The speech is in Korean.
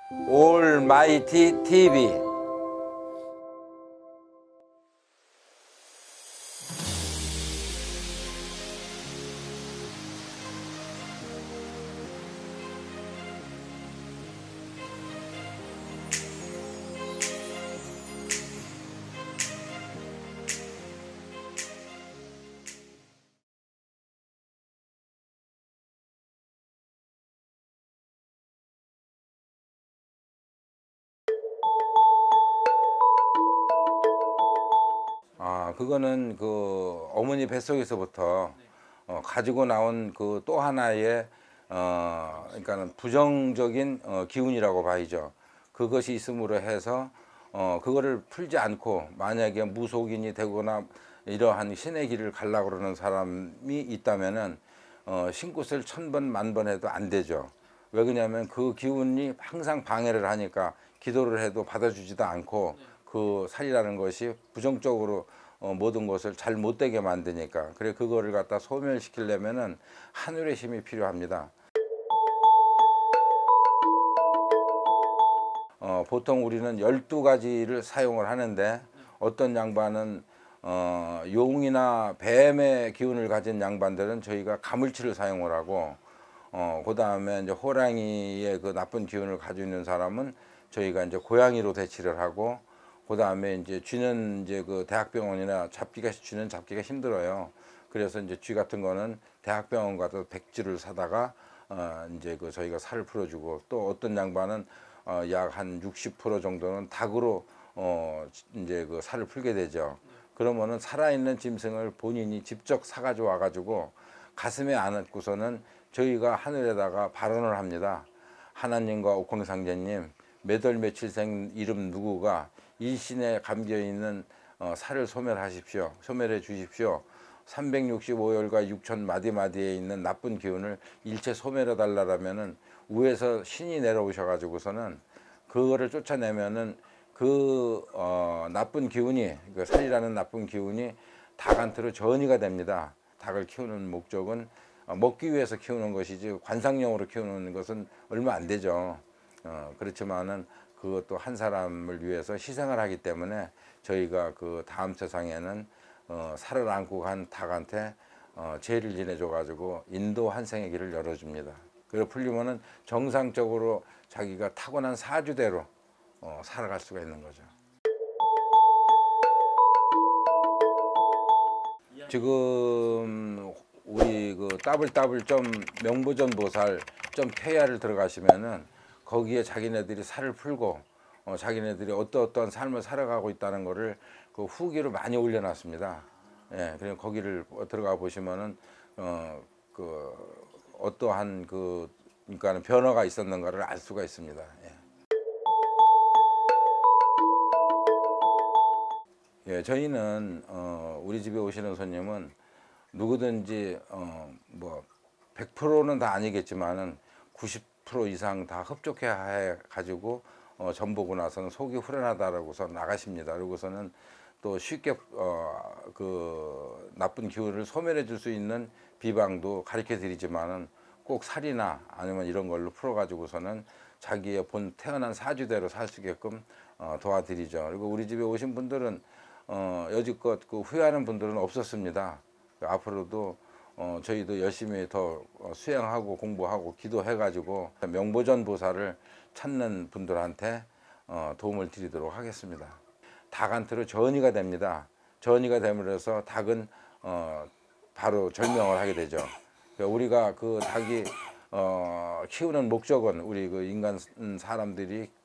올마이티 TV. 그거는 그 어머니 뱃속에서부터 가지고 나온 그 또 하나의 그러니까는 부정적인 기운이라고 봐야죠. 그것이 있음으로 해서 그거를 풀지 않고 만약에 무속인이 되거나 이러한 신의 길을 가려고 그러는 사람이 있다면은 신굿을 1000번 만번 해도 안 되죠. 왜 그러냐면 그 기운이 항상 방해를 하니까 기도를 해도 받아주지도 않고 그 살이라는 것이 부정적으로 모든 것을 잘 못되게 만드니까. 그래 그거를 갖다 소멸시키려면은 하늘의 힘이 필요합니다. 보통 우리는 12가지를 사용을 하는데 어떤 양반은 용이나 뱀의 기운을 가진 양반들은 저희가 가물치를 사용을 하고 그 다음에 이제 호랑이의 그 나쁜 기운을 가지고 있는 사람은 저희가 이제 고양이로 대치를 하고, 그 다음에 이제 쥐는 이제 그 대학병원이나 쥐는 잡기가 힘들어요. 그래서 이제 쥐 같은 거는 대학병원 가서 백쥐를 사다가 이제 그 저희가 살을 풀어주고, 또 어떤 양반은 약 한 60% 정도는 닭으로 이제 그 살을 풀게 되죠. 그러면은 살아있는 짐승을 본인이 직접 사가지고 와가지고 가슴에 안았고서는 저희가 하늘에다가 발언을 합니다. 하나님과 옥황상제님, 몇 월 며칠생 이름 누구가 일신에 감겨있는 살을 소멸하십시오. 소멸해 주십시오. 365열과 6천 마디마디에 있는 나쁜 기운을 일체 소멸해 달라라면은 위에서 신이 내려오셔가지고서는 그거를 쫓아내면은 그 나쁜 기운이, 그 살이라는 나쁜 기운이 닭한테로 전이가 됩니다. 닭을 키우는 목적은 먹기 위해서 키우는 것이지 관상용으로 키우는 것은 얼마 안 되죠. 그렇지만은 그것도 한 사람을 위해서 희생을 하기 때문에 저희가 그 다음 세상에는 살을 안고 간 닭한테 제를 지내줘 가지고 인도 환생의 길을 열어줍니다. 그리고 풀리면은 정상적으로 자기가 타고난 사주대로 살아갈 수가 있는 거죠. 지금 우리 그 따블따블 명보전 보살 태야를 들어가시면은 거기에 자기네들이 살을 풀고 자기네들이 어떠한 삶을 살아가고 있다는 거를 그 후기로 많이 올려놨습니다. 예, 그냥 거기를 들어가 보시면은 그 어떠한 그러니까 변화가 있었는가를 알 수가 있습니다. 예. 예, 저희는 우리 집에 오시는 손님은 누구든지 뭐 100%는 다 아니겠지만은 90% 이상 다 흡족해 가지고 전보고 나서는 속이 후련하다라고서 나가십니다. 그러고서는 또 쉽게 그 나쁜 기운을 소멸해 줄 수 있는 비방도 가르쳐 드리지만은 꼭 살이나 아니면 이런 걸로 풀어 가지고서는 자기의 본 태어난 사주대로 살 수 있게끔 도와드리죠. 그리고 우리 집에 오신 분들은 여지껏 그 후회하는 분들은 없었습니다. 앞으로도 저희도 열심히 더 수행하고 공부하고 기도해 가지고 명보전 보살을 찾는 분들한테 도움을 드리도록 하겠습니다. 닭한테로 전이가 됩니다. 전이가 됨으로써 닭은 바로 절명을 하게 되죠. 우리가 그 닭이 키우는 목적은 우리 그 인간 사람들이